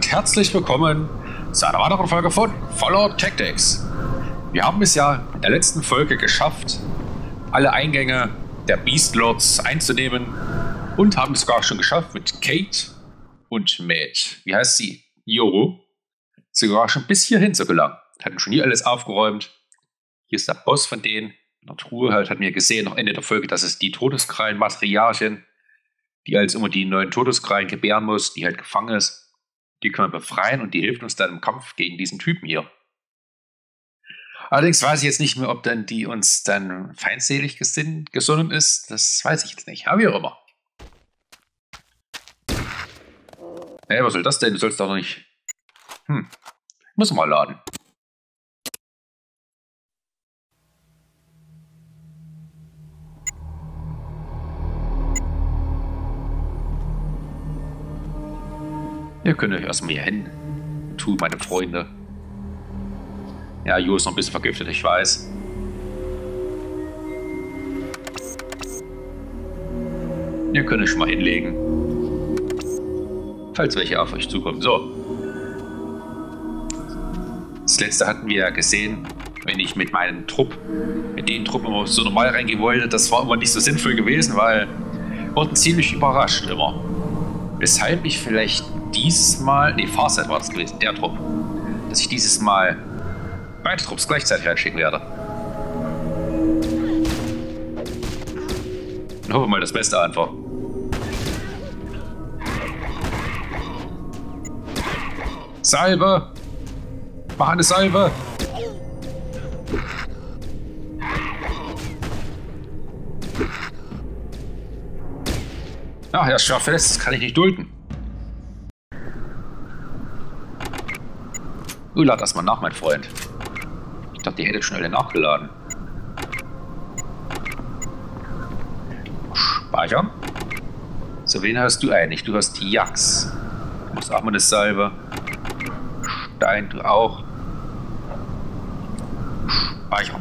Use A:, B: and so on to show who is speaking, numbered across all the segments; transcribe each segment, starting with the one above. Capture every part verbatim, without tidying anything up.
A: und herzlich willkommen zu einer weiteren Folge von Fallout Tactics. Wir haben es ja in der letzten Folge geschafft, alle Eingänge der Beastlords einzunehmen und haben es sogar schon geschafft mit Kate und mit, wie heißt sie, Joro, sogar schon bis hierhin so gelangt. Hatten schon hier alles aufgeräumt. Hier ist der Boss von denen. In der Truhe halt hat mir gesehen, noch Ende der Folge, dass es die Todeskrallen-Matriarchin, die als immer die neuen Todeskrallen gebären muss, die halt gefangen ist, die können wir befreien und die hilft uns dann im Kampf gegen diesen Typen hier. Allerdings weiß ich jetzt nicht mehr, ob dann die uns dann feindselig gesinn, gesonnen ist. Das weiß ich jetzt nicht. Aber wie auch immer. Hey, was soll das denn? Du sollst doch noch nicht... Hm. Muss mal laden. Ihr könnt euch erstmal hier hin. Tu, meine Freunde. Ja, Jo ist noch ein bisschen vergiftet, ich weiß. Ihr könnt euch schon mal hinlegen. Falls welche auf euch zukommen. So. Das letzte hatten wir ja gesehen, wenn ich mit meinem Trupp, mit den Truppen immer so normal reingehen wollte. Das war immer nicht so sinnvoll gewesen, weil wir wurden ziemlich überrascht immer. Weshalb ich vielleicht dieses Mal, nee, Farsight war das gewesen, der Trupp, dass ich dieses Mal beide Trupps gleichzeitig reinschicken werde. Und hoffe mal das Beste einfach. Salbe! Mach eine Salbe! Ach, er schafft es, das kann ich nicht dulden. Du lad erstmal nach, mein Freund. Ich dachte, ihr hättet schon alle nachgeladen. Speichern. So, wen hast du eigentlich? Du hast die Jax. Du musst auch mal eine Salbe. Stein, du auch. Speichern.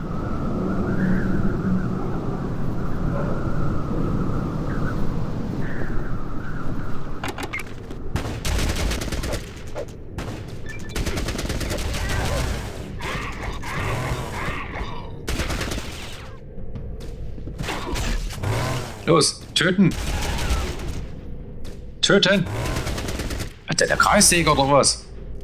A: Los, töten! Töten! Hat der der Kreissäger oder was?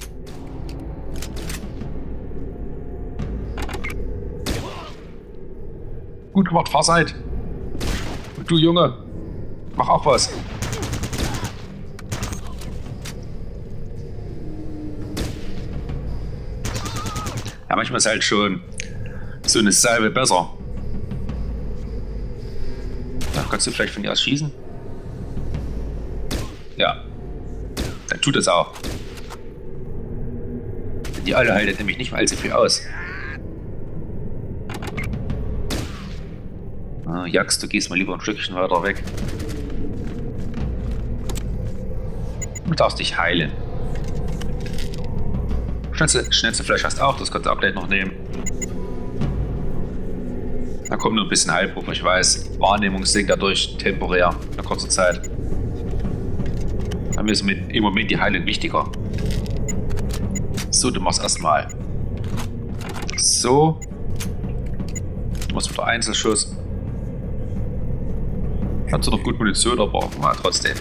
A: Gut gemacht, Farsight! Und du Junge, mach auch was! Ja, manchmal ist halt schon so eine Salbe besser. Kannst du vielleicht von dir aus schießen? Ja. Dann tut es auch. Die Alte haltet nämlich nicht mal allzu viel aus. Ah, Jax, du gehst mal lieber ein Stückchen weiter weg. Du darfst dich heilen. Schnellste, schnellste Fleisch hast du auch, das kannst du auch gleich noch nehmen. Da kommt nur ein bisschen Heilpuffer, ich weiß. Wahrnehmung sinkt dadurch temporär, in einer kurzen Zeit. Dann ist mit, im Moment die Heilung wichtiger. So, du machst erstmal. So. Du machst wieder Einzelschuss. Ich habe zwar noch gut Munition, aber mal trotzdem.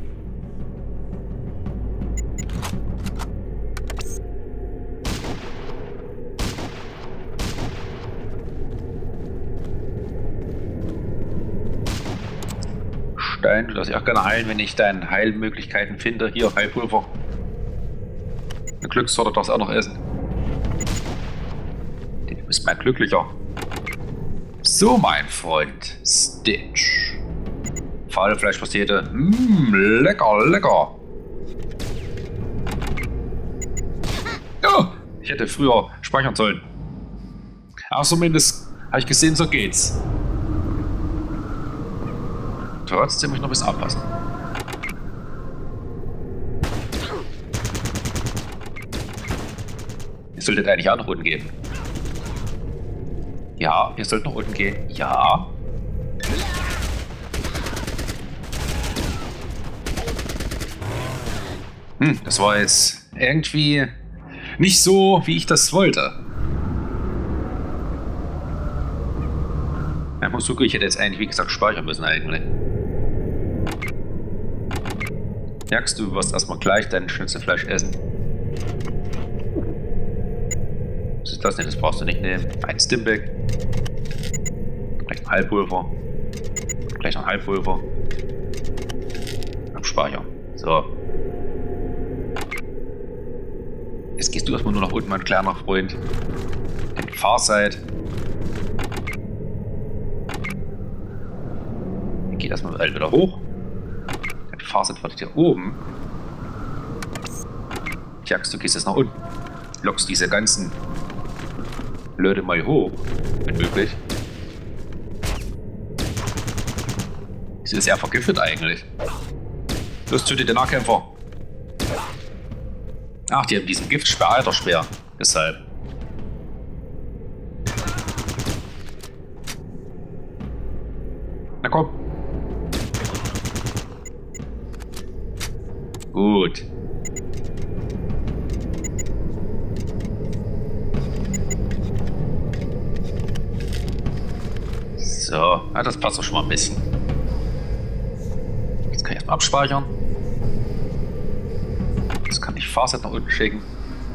A: Du darfst dich auch gerne heilen, wenn ich deine Heilmöglichkeiten finde. Hier, Heilpulver. Eine Glückssorte darfst du auch noch essen. Du bist mal glücklicher. So, mein Freund. Stitch. Fahle Fleischpastete. Mmm, lecker, lecker. Oh, ich hätte früher speichern sollen. Aber zumindest habe ich gesehen, so geht's. Trotzdem muss ich noch ein bisschen aufpassen. Ihr solltet eigentlich auch nach unten gehen. Ja, ihr sollt nach unten gehen. Ja. Hm, das war jetzt irgendwie nicht so, wie ich das wollte. Ja, muss ich hätte jetzt eigentlich, wie gesagt, speichern müssen eigentlich. Merkst du, wirst erstmal gleich dein Schnitzelfleisch essen. Was ist das denn? Das brauchst du nicht nehmen. Ein Stimback. Gleich ein Heilpulver. Gleich noch ein Heilpulver. Abspeichern. So. Jetzt gehst du erstmal nur nach unten, mein kleiner Freund. In die Fahrseite. Dann geht erstmal wieder hoch. Die Fahrseite wird hier oben. Jax, du gehst jetzt nach unten. Lockst diese ganzen Leute mal hoch, wenn möglich. Sie ist ja vergiftet eigentlich. Los, tötet den Nahkämpfer. Ach, die haben diesen Giftsperr, alter Speer. Deshalb. Na komm. Gut. So, ja, das passt doch schon mal ein bisschen. Jetzt kann ich erstmal abspeichern. Jetzt kann ich Fahrzeit nach unten schicken.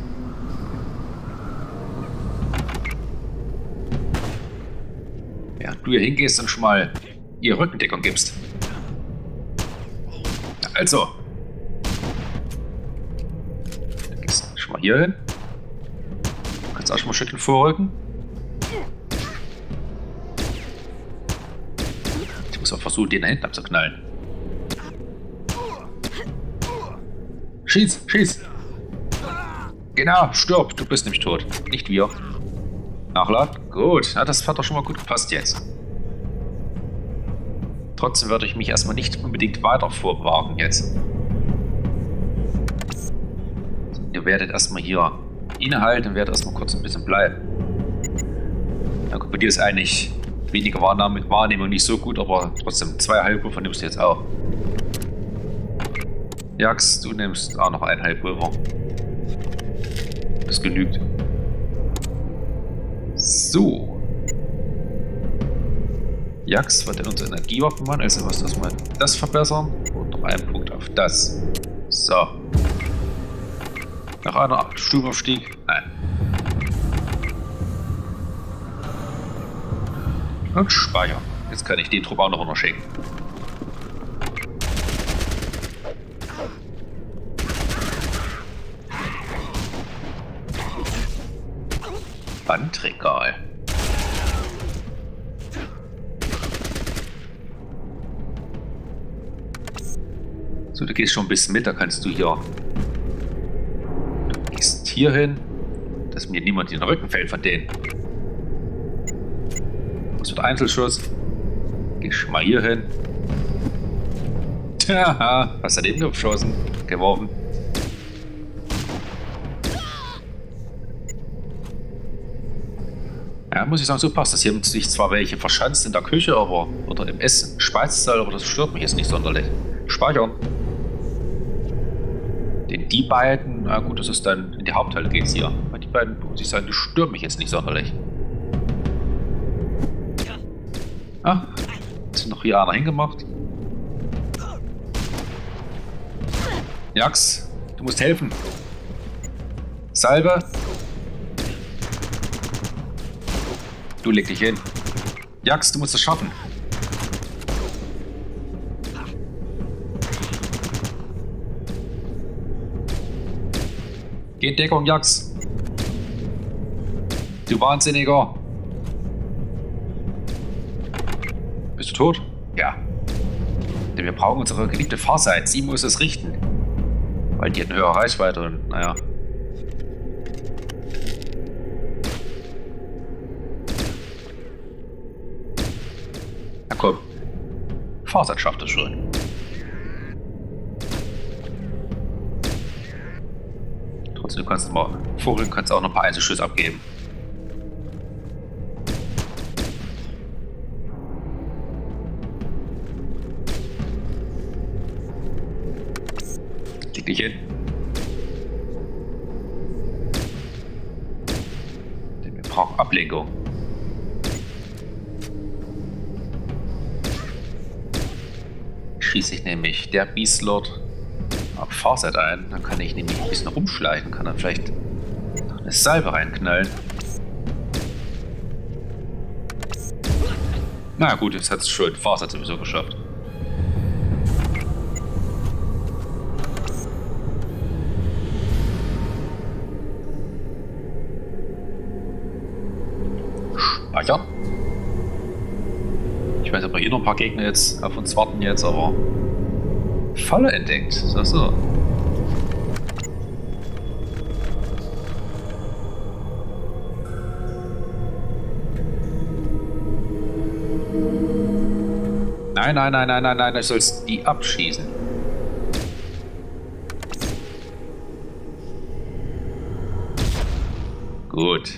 A: Während du hier hingehst und schon mal ihr Rückendeckung gibst. Also. Dann gehst du schon mal hier hin. Du kannst auch schon mal ein Stückchen vorrücken. Ich muss auch versuchen, den da hinten abzuknallen. Schieß, schieß! Genau, stirb, du bist nämlich tot. Nicht wir. Nachladen? Gut, ja, das hat doch schon mal gut gepasst jetzt. Trotzdem würde ich mich erstmal nicht unbedingt weiter vorwagen jetzt. Ihr werdet erstmal hier innehalten und werdet erstmal kurz ein bisschen bleiben. Ja, gut, bei dir ist eigentlich weniger Wahrnehmung, Wahrnehmung nicht so gut, aber trotzdem zwei Heilpulver nimmst du jetzt auch. Jax, du nimmst auch noch ein Heilpulver. Das genügt. So. Jax wird in unser Energiewaffen machen, also was das mal das verbessern und noch einen Punkt auf das. So. Nach einer Stufenaufstieg? Nein. Und speichern. Jetzt kann ich den Trupp auch noch unterschicken. Bandregal. So, du gehst schon ein bisschen mit, da kannst du hier. Du gehst hier hin, dass mir niemand in den Rücken fällt von denen. Was wird Einzelschuss? Geh schon mal hier hin. Haha, hast du daneben geschossen, geworfen. Ja, muss ich sagen, so passt das. Hier haben sich zwar welche verschanzt in der Küche, aber oder im Essen, Speisesaal, aber das stört mich jetzt nicht sonderlich. Speichern. Denn die beiden, na gut, das ist dann in die Hauptteile geht's hier. Weil die beiden, muss ich sagen, die stören mich jetzt nicht sonderlich. Ah, sind noch hier einer hingemacht. Jax, du musst helfen. Salbe. Du leg dich hin. Jax, du musst es schaffen. Geh in Deckung, Jax. Du Wahnsinniger. Bist du tot? Ja. Denn wir brauchen unsere geliebte Fahrseite. Sie muss es richten. Weil die hat eine höhere Reichweite und naja. Na komm. Fahrseite schafft es schon. Trotzdem, du kannst mal vorhin kannst auch noch ein paar Einzelschüsse abgeben. Leg dich hin. brauche Ablenkung. Schieße ich nämlich der Beastlord auf Farset ein, dann kann ich nämlich ein bisschen rumschleichen, kann dann vielleicht noch eine Salve reinknallen. Na gut, jetzt hat es schon Farset sowieso geschafft. Speichern. Ich weiß nicht, ob hier noch ein paar Gegner jetzt auf uns warten jetzt, aber Falle entdeckt. So, so. Nein, nein, nein, nein, nein, nein, ich soll die abschießen. Gut.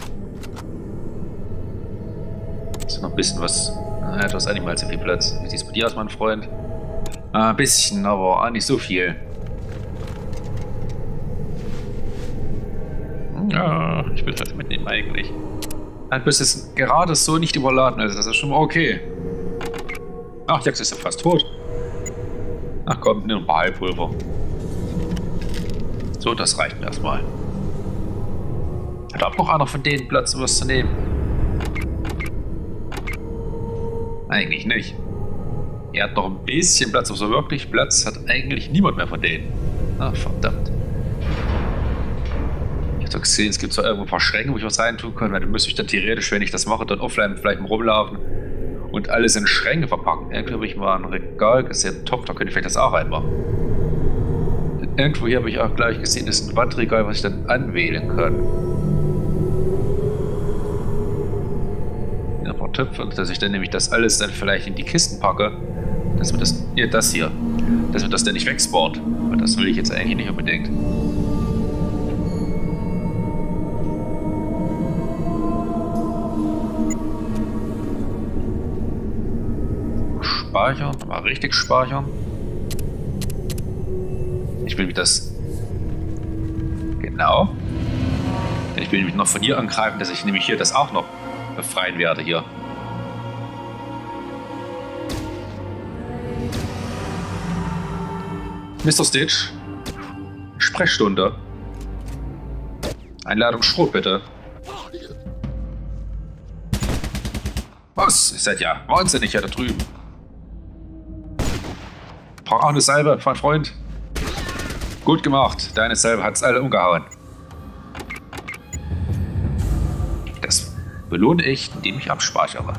A: Ist noch ein bisschen was. Ah, du hast eigentlich mal zu viel Platz. Wie sieht es bei dir aus, mein Freund? Ah, ein bisschen, aber auch nicht so viel. Ja, ich will das mitnehmen eigentlich. Dann bist es gerade so nicht überladen, also das ist schon mal okay. Ach, jetzt ist er fast tot. Ach komm, nimm ein paar Heilpulver. So, das reicht mir erstmal. Hat auch noch einer von denen Platz, um was zu nehmen? Eigentlich nicht. Er hat noch ein bisschen Platz, aber so wirklich Platz hat eigentlich niemand mehr von denen. Ach, verdammt. Ich habe doch gesehen, es gibt so irgendwo ein paar Schränke, wo ich was reintun kann, weil dann müsste ich dann theoretisch, wenn ich das mache, dann offline vielleicht mal rumlaufen und alles in Schränke verpacken. Irgendwo habe ich mal ein Regal gesehen, Topf, da könnte ich vielleicht das auch reinmachen. Irgendwo hier habe ich auch gleich gesehen, das ist ein Wandregal, was ich dann anwählen kann. Ein paar Töpfe, dass ich dann nämlich das alles dann vielleicht in die Kisten packe, dass wir das, hier, das hier, dass wir das dann nicht wegspawnt, weil das will ich jetzt eigentlich nicht unbedingt. Speichern, mal richtig speichern. Ich will mich das, genau, denn ich will mich noch von hier angreifen, dass ich nämlich hier das auch noch befreien werde hier. Mister Stitch, Sprechstunde. Einladung Schrot, bitte. Was? Ihr seid ja wahnsinnig hier da drüben. Brauch auch eine Salbe, mein Freund. Gut gemacht, deine Salbe hat's alle umgehauen. Das belohne ich, indem ich abspeichere.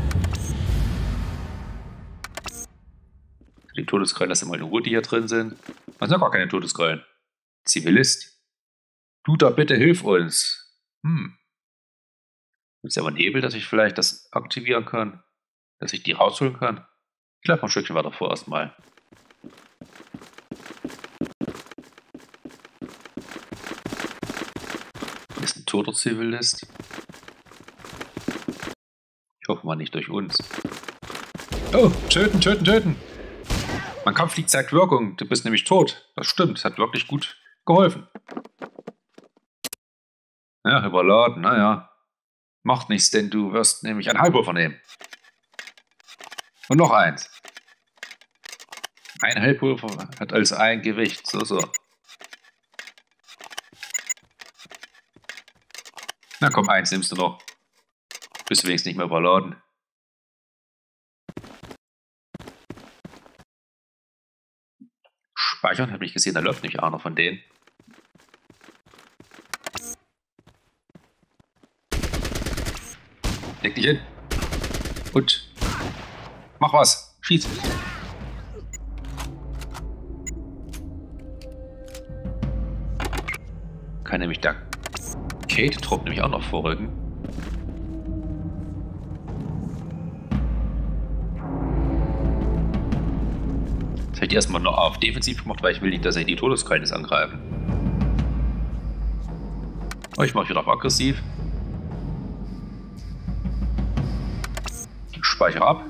A: Die Todeskrallen, das sind mal die Ruhe, die hier drin sind. Man sagt gar keine Todeskrallen. Zivilist. Du da bitte, hilf uns. Hm. Gibt es aber Nebel, dass ich vielleicht das aktivieren kann? Dass ich die rausholen kann? Ich laufe mal ein Stückchen weiter vor erstmal. Hier ist ein toter Zivilist. Ich hoffe mal nicht durch uns. Oh, töten, töten, töten! Mein Kampflied zeigt Wirkung. Du bist nämlich tot. Das stimmt. Hat wirklich gut geholfen. Ja, überladen. Naja. Macht nichts, denn du wirst nämlich ein Heilpulver nehmen. Und noch eins. Ein Heilpulver hat also ein Gewicht. So, so. Na komm, eins nimmst du noch. Bist du wenigstens nicht mehr überladen. Speichern, habe ich gesehen, da läuft nicht einer von denen. Leg dich hin. Und mach was. Schieß. Kann nämlich der Kate-Trupp nämlich auch noch vorrücken. Das habe ich erstmal nur auf defensiv gemacht, weil ich will nicht, dass er die Todeskrallen angreifen. Aber ich mache wieder auf aggressiv. Ich speichere ab.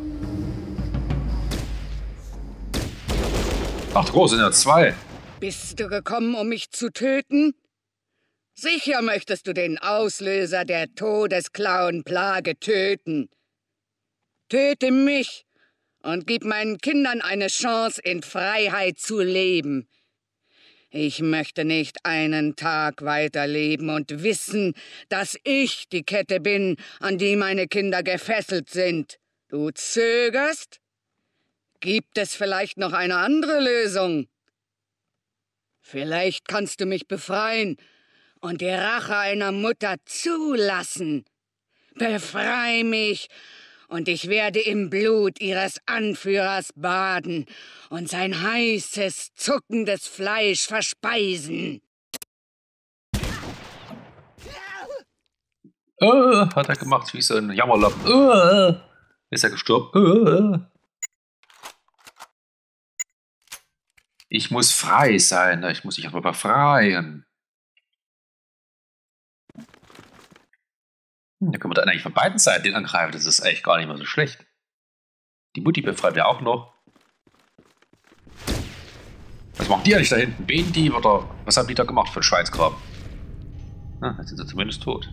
A: Ach, groß sind ja zwei.
B: Bist du gekommen, um mich zu töten? Sicher möchtest du den Auslöser der Todesklauenplage töten. Töte mich und gib meinen Kindern eine Chance, in Freiheit zu leben. Ich möchte nicht einen Tag weiterleben und wissen, dass ich die Kette bin, an die meine Kinder gefesselt sind. Du zögerst? Gibt es vielleicht noch eine andere Lösung? Vielleicht kannst du mich befreien und die Rache einer Mutter zulassen. Befrei mich, und ich werde im Blut ihres Anführers baden und sein heißes, zuckendes Fleisch verspeisen.
A: Oh, hat er gemacht wie so ein Jammerlappen. Oh, ist er gestorben. Oh. Ich muss frei sein. Ich muss mich aber befreien. Da können wir dann eigentlich von beiden Seiten den angreifen. Das ist eigentlich gar nicht mehr so schlecht. Die Mutti befreien wir auch noch. Was machen die eigentlich da hinten? Beten die oder was haben die da gemacht für einen Schweinsgraben? Ah, jetzt sind sie zumindest tot.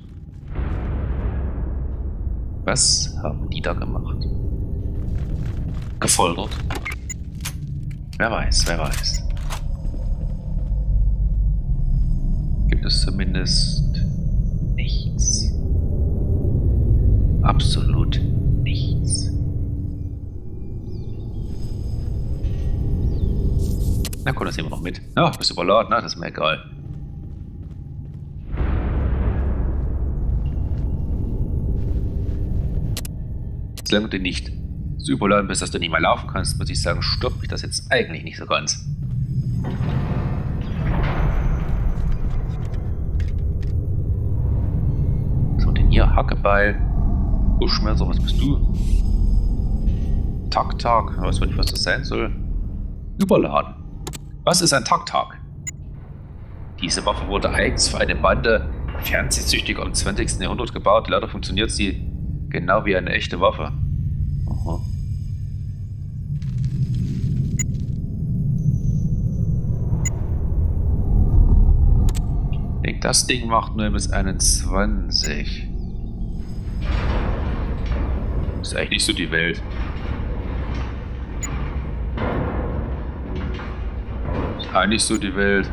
A: Was haben die da gemacht? Gefoltert? Wer weiß, wer weiß. Gibt es zumindest nichts. Absolut nichts. Na komm, das nehmen wir noch mit. Ja, du bist überladen, na, das ist mir egal. Solange du nicht so überladen bist, dass du nicht mehr laufen kannst, muss ich sagen, stört mich das jetzt eigentlich nicht so ganz. So, denn hier Hackebeil. Buschmerzer, was bist du? Tak-Tak, ich weiß nicht, was das sein soll. Überladen. Was ist ein Tak-Tak? Diese Waffe wurde eigens für eine Bande Fernsehsüchtiger im zwanzigsten Jahrhundert gebaut. Leider funktioniert sie genau wie eine echte Waffe. Aha. Das Ding macht nur bis einundzwanzig. Ist eigentlich nicht so die Welt. Ist eigentlich so die Welt.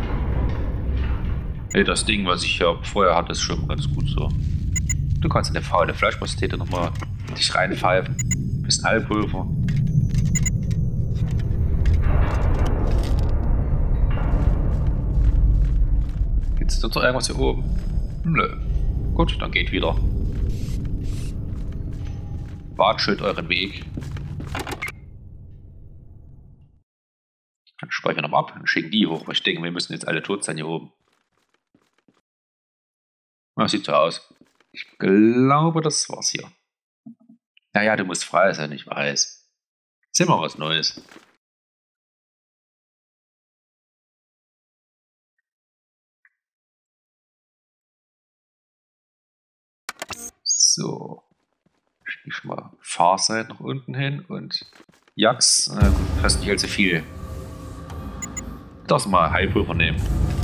A: Hey, das Ding, was ich ja vorher hatte, ist schon ganz gut so. Du kannst in der faule Fleischpastete nochmal dich reinpfeifen. Bisschen Heilpulver. Gibt's noch irgendwas hier oben? Nö. Gut, dann geht wieder. Watschelt euren Weg. Dann speichern wir nochmal ab und schicken die hoch, weil ich denke, wir müssen jetzt alle tot sein hier oben. Das sieht so aus. Ich glaube, das war's hier. Naja, du musst frei sein, ich weiß. Ist immer was Neues. So. Ich schon mal Fahrzeit nach unten hin und Jax, äh, fast nicht allzu viel. Das mal Heilpulver nehmen.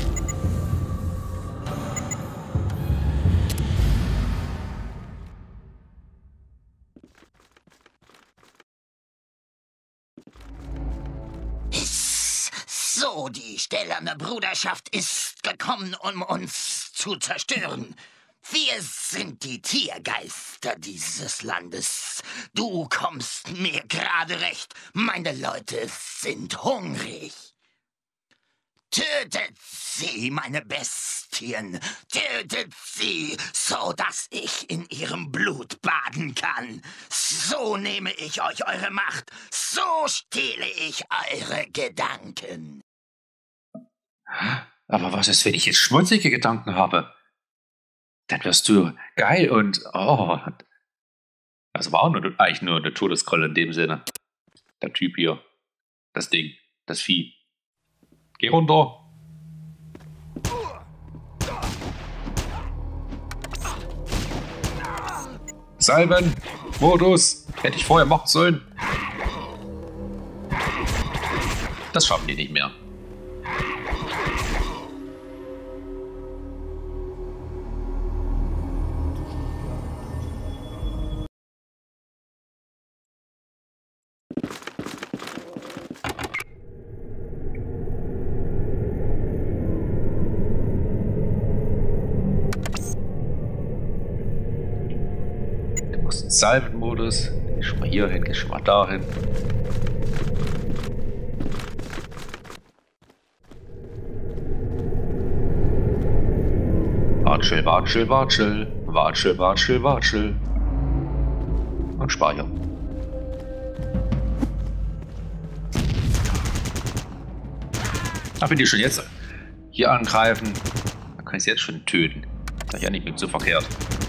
C: So, die stählerne Bruderschaft ist gekommen, um uns zu zerstören. Wir sind die Tiergeister dieses Landes. Du kommst mir gerade recht. Meine Leute sind hungrig. Tötet sie, meine Bestien. Tötet sie, so dass ich in ihrem Blut baden kann. So nehme ich euch eure Macht. So stehle ich eure Gedanken.
A: Aber was ist, wenn ich jetzt schmutzige Gedanken habe? Dann wirst du geil und oh. Das war auch nur, eigentlich nur eine Todeskralle in dem Sinne. Der Typ hier. Das Ding. Das Vieh. Geh runter. Salben. Modus. Hätte ich vorher machen sollen. Das schaffen die nicht mehr. Du machst den Salvenmodus. Geh schon mal hier hin, geh schon mal dahin. Watschel, watschel, watschel, watschel, watschel, watschel. Und speichern. Ach, wenn die schon jetzt hier angreifen, dann kann ich sie jetzt schon töten. Das ist ja nicht mit so verkehrt.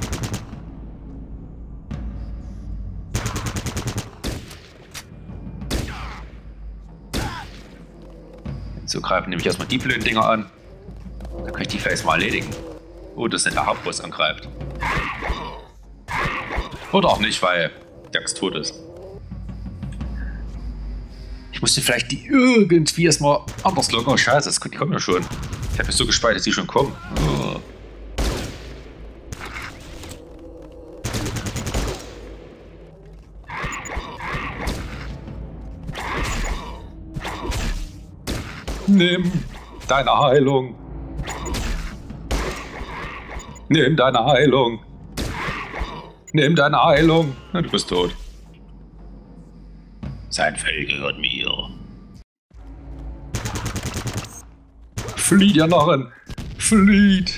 A: So greifen nämlich erstmal die blöden Dinger an. Dann kann ich die vielleicht mal erledigen. Oh, das ist der Hauptboss angreift. Oder auch nicht, weil der Axt tot ist. Ich musste vielleicht die irgendwie erstmal anders locken. Oh scheiße, das, die kommen ja schon. Ich habe mich so gespeichert, dass die schon kommen. Oh. Nimm deine Heilung. Nimm deine Heilung. Nimm deine Heilung. Na, du bist tot. Sein Fell gehört mir. Flieht, ihr Narren. Flieht.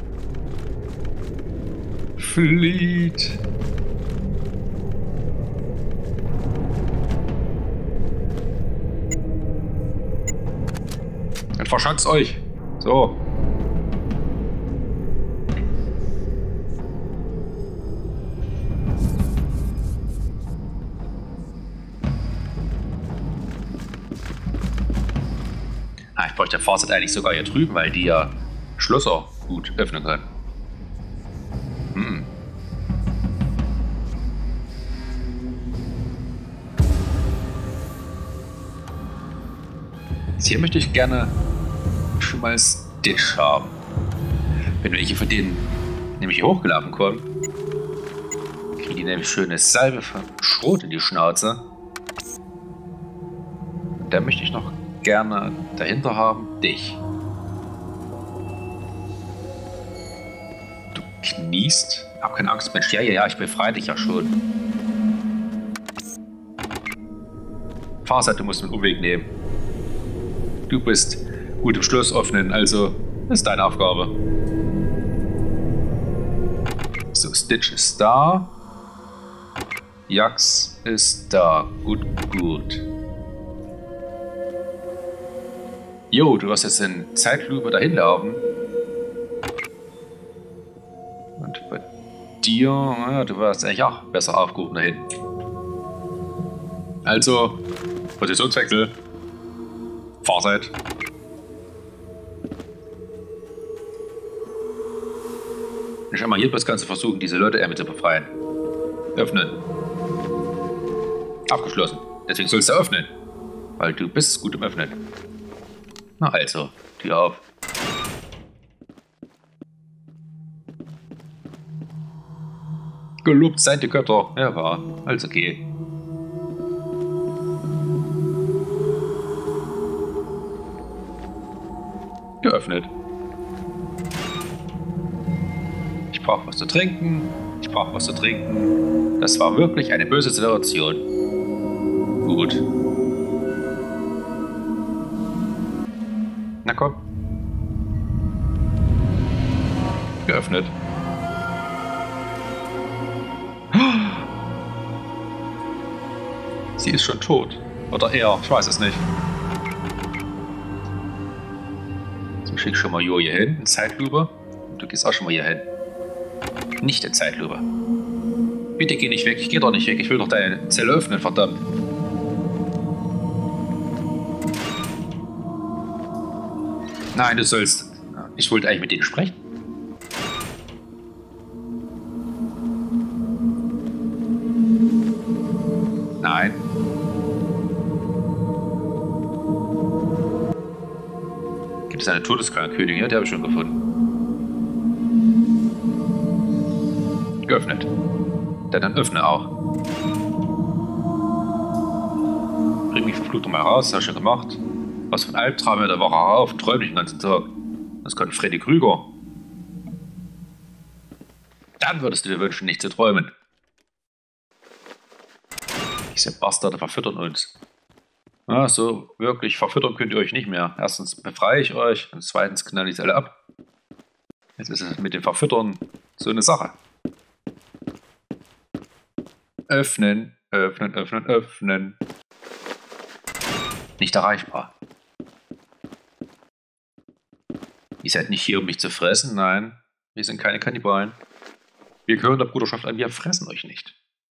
A: Flieht. Dann verschanzt euch. So. Ah, ich bräuchte der Fazit eigentlich sogar hier drüben, weil die ja Schlösser gut öffnen können. Hm. Jetzt hier möchte ich gerne schon mal Stitch haben. Wenn welche von denen nämlich hier hochgelaufen kommen, kriegen die nämlich schöne Salbe von Schrot in die Schnauze. Da möchte ich noch gerne dahinter haben dich. Du kniest? Hab keine Angst, Mensch. Ja, ja, ja, ich befreie dich ja schon. Fahrseite, du musst einen Umweg nehmen. Du bist gut im Schloss öffnen, also das ist deine Aufgabe. So, Stitch ist da. Jax ist da. Gut, gut. Jo, du hast jetzt in Zeitlupe dahin laufen. Und bei dir, ja, du warst eigentlich auch besser aufgehoben dahin. Also, Positionswechsel. Fahrzeit. Ich habe mal hier das Ganze versuchen, diese Leute eher mit zu befreien. Öffnen. Abgeschlossen. Deswegen sollst du öffnen. Weil du bist gut im Öffnen. Na also, Tür auf. Gelobt seid die Götter. Ja, war. Also okay. Geöffnet. Ich brauche was zu trinken. Ich brauche was zu trinken. Das war wirklich eine böse Situation. Gut. Na komm. Geöffnet. Sie ist schon tot. Oder er, ich weiß es nicht. So, schick schon mal Jo hier hin, in Zeitlupe. Und du gehst auch schon mal hier hin. Nicht in Zeitlupe. Bitte geh nicht weg, ich geh doch nicht weg. Ich will doch deine Zelle öffnen, verdammt. Nein, du sollst... Ich wollte eigentlich mit denen sprechen. Nein. Gibt es eine Todeskönigin? Ja, die habe ich schon gefunden. Geöffnet. Dann, dann öffne auch. Flug doch mal raus, hast du schon gemacht. Was für ein Albtraum der Woche auf, träum dich den ganzen Tag. Das kann Freddy Krüger. Dann würdest du dir wünschen, nicht zu träumen. Diese Bastarde verfüttern uns. Ja, so wirklich verfüttern könnt ihr euch nicht mehr. Erstens befreie ich euch und zweitens knall ich es alle ab. Jetzt ist es mit dem Verfüttern so eine Sache. Öffnen, öffnen, öffnen, öffnen. Nicht erreichbar. Ihr seid nicht hier, um mich zu fressen, nein. Wir sind keine Kannibalen. Wir gehören der Bruderschaft an, wir fressen euch nicht.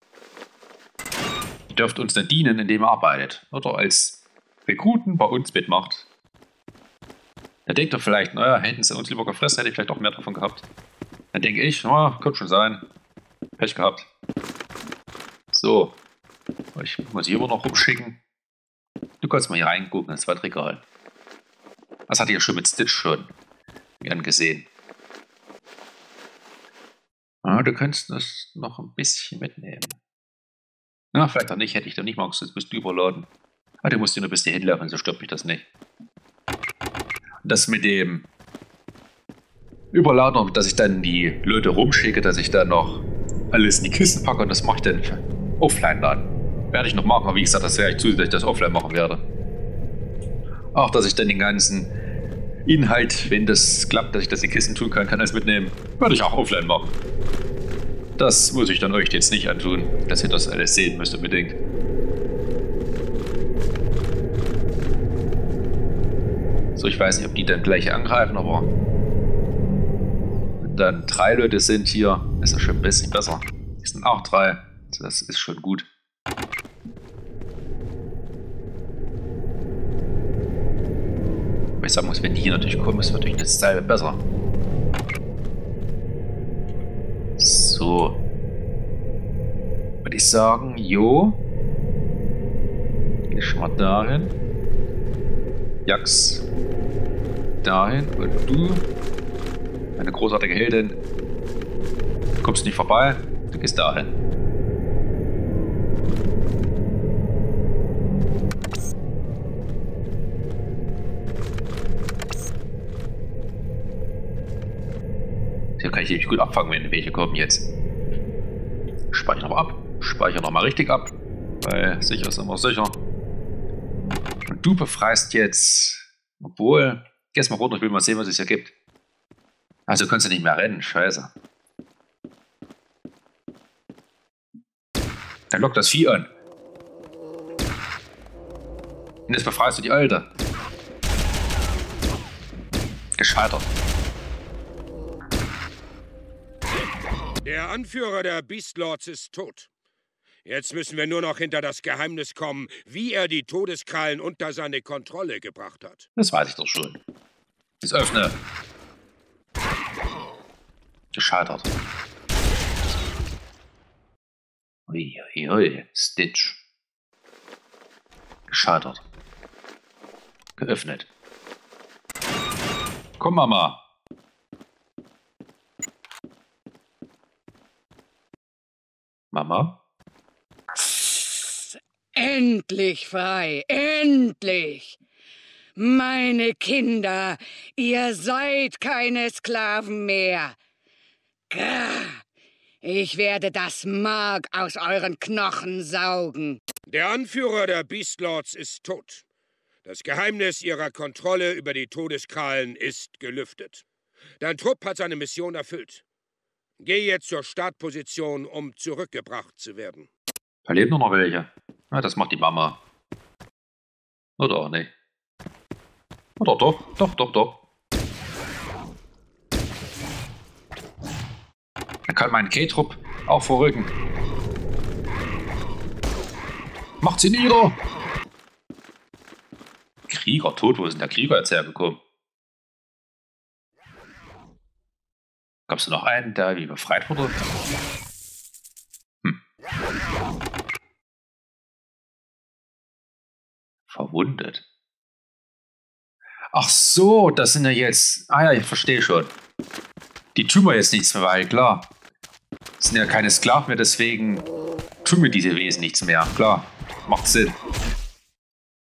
A: Ihr dürft uns dann dienen, indem ihr arbeitet. Oder als Rekruten bei uns mitmacht. Da denkt ihr vielleicht, naja, hätten sie uns lieber gefressen, hätte ich vielleicht auch mehr davon gehabt. Dann denke ich, na, könnte schon sein. Pech gehabt. So. Ich muss hier immer noch rumschicken. Du kannst mal hier reingucken, das zweite Regal. Was hatte ich ja schon mit Stitch schon gern gesehen. Ah, du könntest das noch ein bisschen mitnehmen. Na, vielleicht auch nicht, hätte ich doch nicht, magst du, jetzt bist du überladen. Ah, du musst hier nur bis hierhin laufen, so stört mich das nicht. Das mit dem Überladen, dass ich dann die Leute rumschicke, dass ich dann noch alles in die Kisten packe und das mache ich dann offline dann. Werde ich noch machen, aber wie gesagt, das werde ich zusätzlich das offline machen werde. Auch, dass ich dann den ganzen Inhalt, wenn das klappt, dass ich das in die Kisten tun kann, kann alles mitnehmen, werde ich auch offline machen. Das muss ich dann euch jetzt nicht antun, dass ihr das alles sehen müsst unbedingt. So, ich weiß nicht, ob die dann gleich angreifen, aber wenn dann drei Leute sind hier, ist das schon ein bisschen besser. Es sind auch drei, das ist schon gut. Ich sagen muss, wenn die hier natürlich kommen, ist natürlich das Style besser. So. Würde ich sagen, jo. Geh schon mal dahin. Jax. Dahin. Und du, eine großartige Heldin, du kommst nicht vorbei, du gehst dahin. Hier kann ich nämlich gut abfangen, wenn welche kommen jetzt. Speicher nochmal ab. Speicher nochmal richtig ab. Weil sicher ist immer sicher. Und du befreist jetzt. Obwohl. Geh erst mal runter, ich will mal sehen, was es hier gibt. Also kannst du nicht mehr rennen. Scheiße. Dann lockt das Vieh an. Und jetzt befreist du die Alte. Gescheitert.
D: Der Anführer der Beast Lords ist tot. Jetzt müssen wir nur noch hinter das Geheimnis kommen, wie er die Todeskrallen unter seine Kontrolle gebracht hat.
A: Das weiß ich doch schon. Ich öffne. Gescheitert. Ui, ui, ui. Stitch. Gescheitert. Geöffnet. Komm, Mama. Mama?
B: Endlich frei, endlich! Meine Kinder, ihr seid keine Sklaven mehr. Grah, ich werde das Mark aus euren Knochen saugen.
D: Der Anführer der Beast Lords ist tot. Das Geheimnis ihrer Kontrolle über die Todeskrallen ist gelüftet. Dein Trupp hat seine Mission erfüllt. Geh jetzt zur Startposition, um zurückgebracht zu werden.
A: Da leben nur noch welche. Ja, das macht die Mama. Oder auch nicht. Oder doch, doch, doch, doch. Dann kann mein K-Trupp auch vorrücken. Macht sie nieder! Krieger tot, wo ist denn der Krieger jetzt hergekommen? Gab es noch einen, der wie befreit wurde? Hm. Verwundet. Ach so, das sind ja jetzt... Ah ja, ich verstehe schon. Die tun mir jetzt nichts mehr, weil klar. Das sind ja keine Sklaven mehr, deswegen tun mir diese Wesen nichts mehr. Klar, macht Sinn.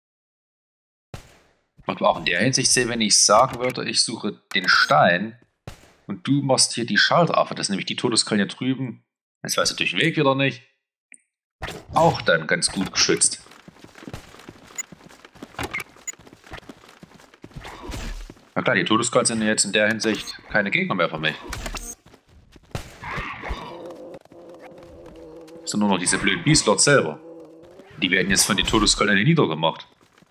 A: Macht auch in der Hinsicht Sinn, wenn ich sagen würde, ich suche den Stein und du machst hier die Schalteraffe. Das ist nämlich die Todeskrallen hier drüben. Jetzt weißt du durch den Weg wieder nicht. Auch dann ganz gut geschützt. Na klar, die Todeskrallen sind jetzt in der Hinsicht keine Gegner mehr für mich. Es sind nur noch diese blöden Beastlords selber. Die werden jetzt von den Todeskrallen niedergemacht.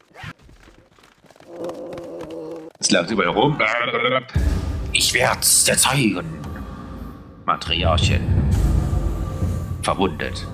A: Jetzt laufen sie überall rum. Ich werd's dir zeigen. Matriarchin. Verwundet.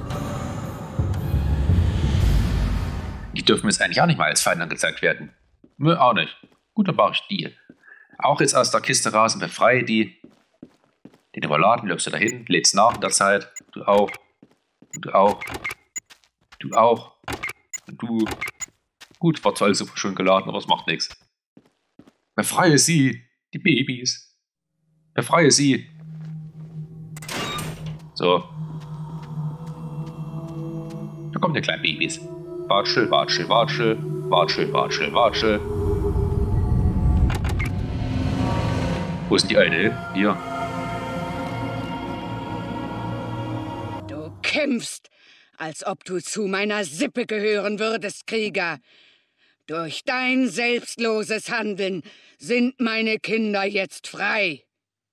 A: Die dürfen jetzt eigentlich auch nicht mal als Feind angezeigt werden. Nö, auch nicht. Gut, dann mache ich die. Auch jetzt aus der Kiste rasen, befreie die. Den überladen, läufst du dahin, lädst nach in der Zeit. Du auch. Und du auch. Du auch. Und du. Gut, war zwar alles super schön geladen, aber es macht nichts. Befreie sie, die Babys. Befreie sie. So. Da kommen die kleinen Babys. Watschel, watschel, watschel, watschel, watschel, watschel. Wo ist denn die eine hin? Hier.
B: Du kämpfst, als ob du zu meiner Sippe gehören würdest, Krieger. Durch dein selbstloses Handeln sind meine Kinder jetzt frei.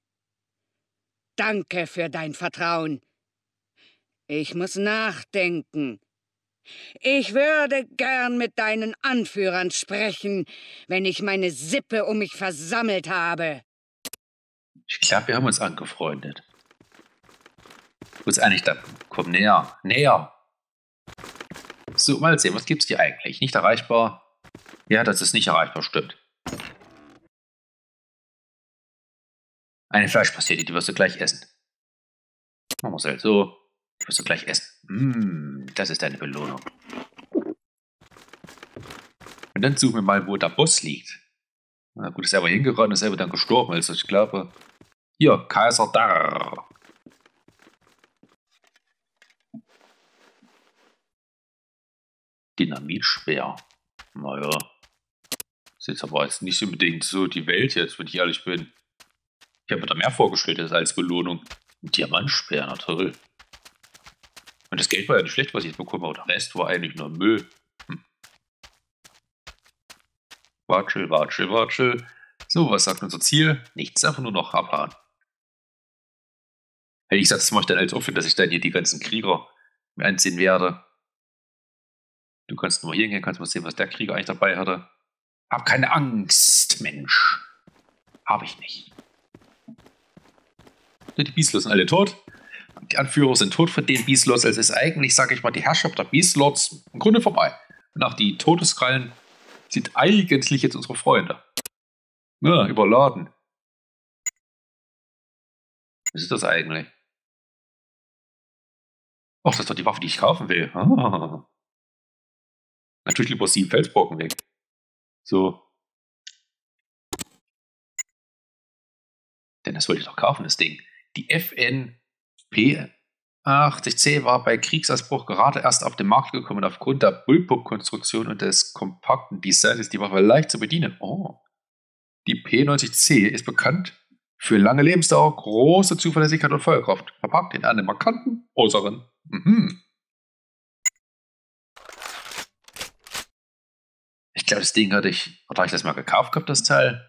B: Danke für dein Vertrauen. Ich muss nachdenken. Ich würde gern mit deinen Anführern sprechen, wenn ich meine Sippe um mich versammelt habe.
A: Ich glaube, wir haben uns angefreundet. Wo ist eigentlich da? Komm näher, näher. So, mal sehen, was gibt's hier eigentlich? Nicht erreichbar? Ja, das ist nicht erreichbar, stimmt. Eine Fleischpastete, die wirst du gleich essen. Machen wir es halt so. Die wirst du gleich essen. Mmh, das ist deine Belohnung. Und dann suchen wir mal, wo der Boss liegt. Na gut, ist er aber hingerannt, ist er dann gestorben. Also ich glaube, hier, Kaiser Darr. Dynamitspeer. Naja. Das ist jetzt aber jetzt nicht unbedingt so die Welt jetzt, wenn ich ehrlich bin. Ich habe mir da mehr vorgestellt als Belohnung. Ein Diamantspeer, na toll. Und das Geld war ja nicht schlecht, was ich jetzt bekommen habe. Der Rest war eigentlich nur Müll. Hm. Watschel, watschel, watschel. So, was sagt unser Ziel? Nichts, einfach nur noch abhauen. Hätte ich gesagt, das mache ich dann als Aufwand, dass ich dann hier die ganzen Krieger mir anziehen werde. Du kannst nur hier hingehen, kannst mal sehen, was der Krieger eigentlich dabei hatte. Hab keine Angst, Mensch. Hab ich nicht. Die Beastlords sind alle tot. Die Anführer sind tot von den Beastlords. Also ist eigentlich, sage ich mal, die Herrschaft der Beastlords im Grunde vorbei. Und auch die Todeskrallen sind eigentlich jetzt unsere Freunde. Ja, überladen. Was ist das eigentlich? Ach, das ist doch die Waffe, die ich kaufen will. Ah. Natürlich lieber sieben Felsbrocken weg. So. Denn das wollte ich doch kaufen, das Ding. Die F N P achtzig C war bei Kriegsausbruch gerade erst auf den Markt gekommen und aufgrund der Bullpup-Konstruktion und des kompakten Designs ist die Waffe leicht zu bedienen. Oh. Die P neunzig C ist bekannt für lange Lebensdauer, große Zuverlässigkeit und Feuerkraft, verpackt in einem markanten äußeren. Mhm. Ich glaube, das Ding hatte ich, oder habe ich das mal gekauft gehabt, das Teil?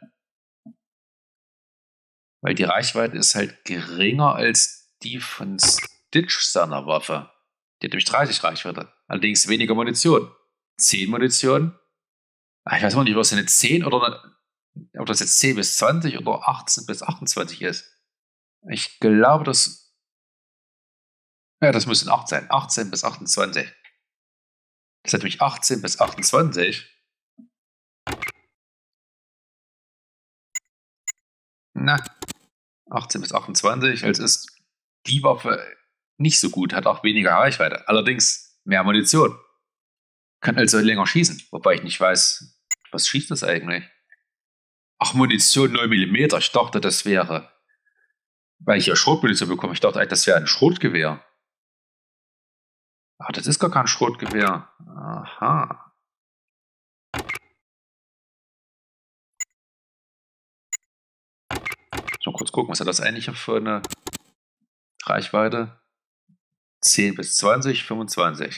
A: Weil die Reichweite ist halt geringer als die von Stitch seiner Waffe. Die hat nämlich dreißig Reichweite. Allerdings weniger Munition. zehn Munition. Ah, ich weiß noch nicht, ob das eine zehn oder eine, ob das jetzt zehn bis zwanzig oder achtzehn bis achtundzwanzig ist. Ich glaube, das. Ja, das müssen acht sein. achtzehn bis achtundzwanzig. Das hat nämlich achtzehn bis achtundzwanzig. Na, achtzehn bis achtundzwanzig, als ist die Waffe nicht so gut, hat auch weniger Reichweite. Allerdings mehr Munition. Kann also länger schießen, wobei ich nicht weiß, was schießt das eigentlich? Ach, Munition neun Millimeter. Ich dachte, das wäre, weil ich ja Schrotmunition bekomme, ich dachte eigentlich, das wäre ein Schrotgewehr. Ach, das ist gar kein Schrotgewehr. Aha. Mal kurz gucken, was hat das eigentlich für eine Reichweite? zehn bis zwanzig, fünfundzwanzig.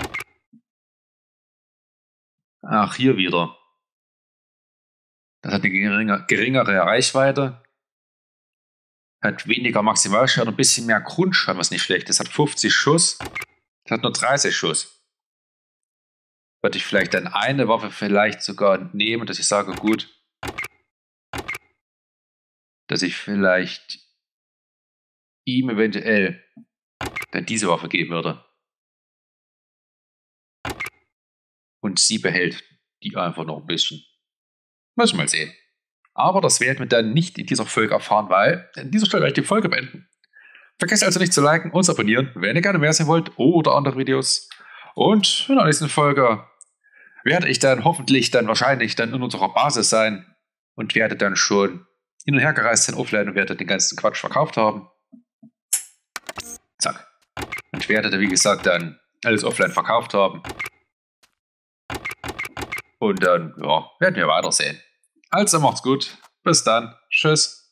A: Ach, hier wieder. Das hat eine geringe, geringere Reichweite. Hat weniger Maximalschaden und ein bisschen mehr Grundschaden, was nicht schlecht ist. Hat fünfzig Schuss. Das hat nur dreißig Schuss. Würde ich vielleicht dann eine Waffe vielleicht sogar nehmen, dass ich sage, gut, dass ich vielleicht ihm eventuell dann diese Waffe geben würde. Und sie behält die einfach noch ein bisschen. Müssen wir mal sehen. Aber das werden wir dann nicht in dieser Folge erfahren, weil in dieser Stelle werde ich die Folge beenden. Vergesst also nicht zu liken und zu abonnieren, wenn ihr gerne mehr sehen wollt oder andere Videos. Und in der nächsten Folge werde ich dann hoffentlich dann wahrscheinlich dann in unserer Basis sein und werde dann schon hin und her gereist sein, offline und werde den ganzen Quatsch verkauft haben. Zack. Und werde dann, wie gesagt, dann alles offline verkauft haben. Und dann, ja, werden wir weitersehen. Also macht's gut. Bis dann. Tschüss.